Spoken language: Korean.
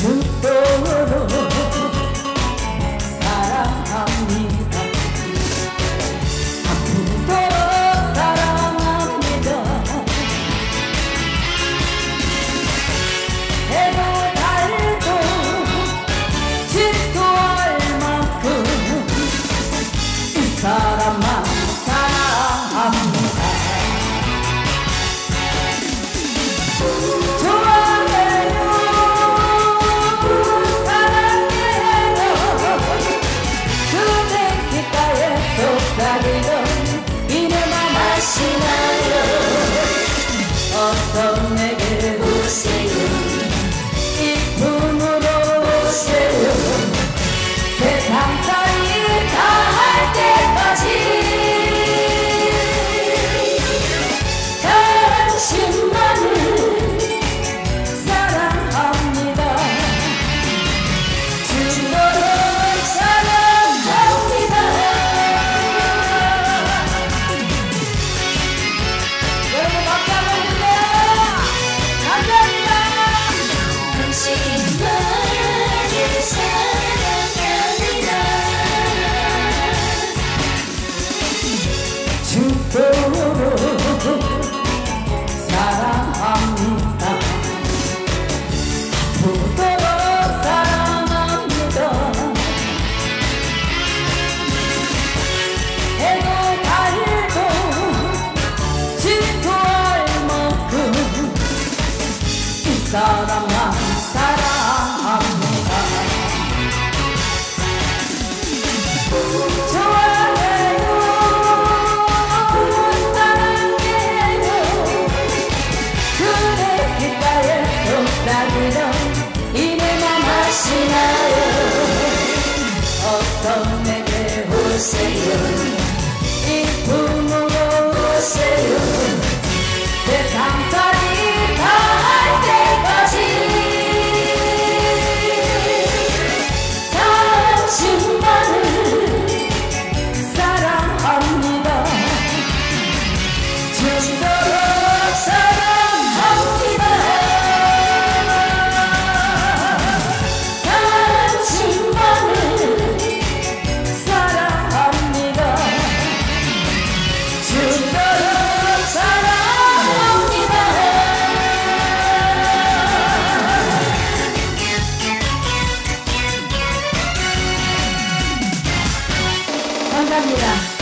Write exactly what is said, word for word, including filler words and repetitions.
죽도록 사랑합니다. 아프도록 사랑합니다. 해도 달도 질투할 만큼 이 사람만 사랑합니다. 어서 내게 오세요. 이쁨으로 오세요. 세상살이 다 할 때까지 당신만을 사랑합니다. 죽도록 사랑합니다. 여러분 박수 한번 주세요. 감사합니다. 당신만을 사랑합니다. 죽도록 사랑합니다. 죽도록 사랑합니다. 해도 달도 질투할 만큼 이 사람만 사랑합니다. 좋아해요. 사랑해요. 그대 귓가에 속삭이던 이내만 하시나요. 어서 내게 오세요. 이쁨으로 오세요. 세상살이 다 할 때까지 당신만을 사랑합니다. 죽도록 사랑합니다. 당신만을 사랑합니다. 죽도록 사랑합니다. 감사합니다.